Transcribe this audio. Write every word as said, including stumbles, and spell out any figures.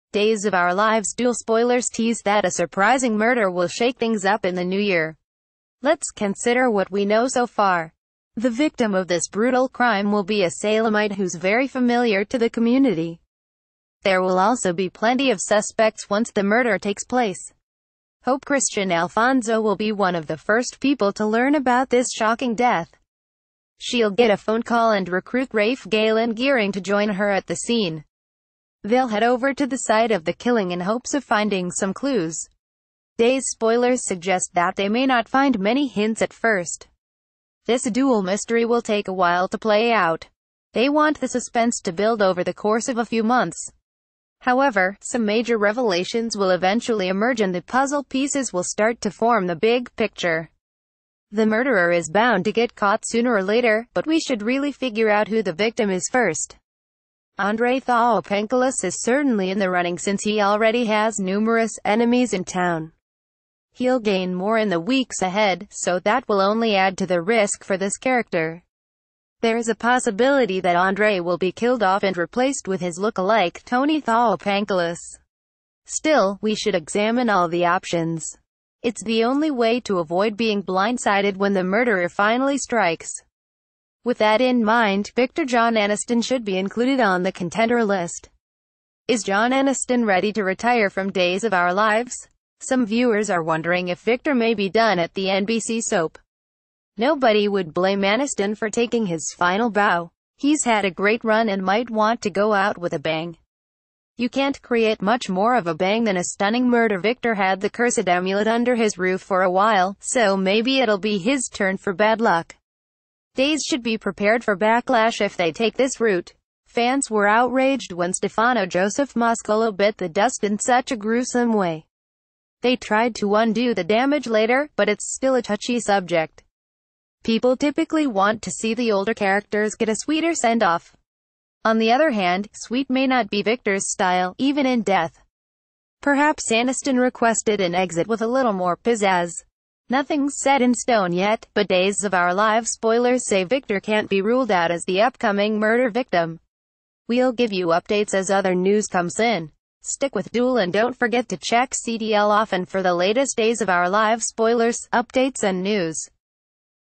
Days of Our Lives dual spoilers tease that a surprising murder will shake things up in the new year. Let's consider what we know so far. The victim of this brutal crime will be a Salemite who's very familiar to the community. There will also be plenty of suspects once the murder takes place. Hope Christian Alfonso will be one of the first people to learn about this shocking death. She'll get a phone call and recruit Rafe Galen Gearing to join her at the scene. They'll head over to the site of the killing in hopes of finding some clues. Days spoilers suggest that they may not find many hints at first. This dual mystery will take a while to play out. They want the suspense to build over the course of a few months. However, some major revelations will eventually emerge and the puzzle pieces will start to form the big picture. The murderer is bound to get caught sooner or later, but we should really figure out who the victim is first. Andrei Theopankelis is certainly in the running since he already has numerous enemies in town. He'll gain more in the weeks ahead, so that will only add to the risk for this character. There is a possibility that Andrei will be killed off and replaced with his look-alike, Tony Theopankelis. Still, we should examine all the options. It's the only way to avoid being blindsided when the murderer finally strikes. With that in mind, Victor John Aniston should be included on the contender list. Is John Aniston ready to retire from Days of Our Lives? Some viewers are wondering if Victor may be done at the N B C soap. Nobody would blame Aniston for taking his final bow. He's had a great run and might want to go out with a bang. You can't create much more of a bang than a stunning murder. Victor had the cursed amulet under his roof for a while, so maybe it'll be his turn for bad luck. Days should be prepared for backlash if they take this route. Fans were outraged when Stefano Joseph Mascolo bit the dust in such a gruesome way. They tried to undo the damage later, but it's still a touchy subject. People typically want to see the older characters get a sweeter send-off. On the other hand, sweet may not be Victor's style, even in death. Perhaps Aniston requested an exit with a little more pizzazz. Nothing's set in stone yet, but Days of Our Lives spoilers say Victor can't be ruled out as the upcoming murder victim. We'll give you updates as other news comes in. Stick with Duel and don't forget to check C D L often for the latest Days of Our Lives spoilers, updates and news.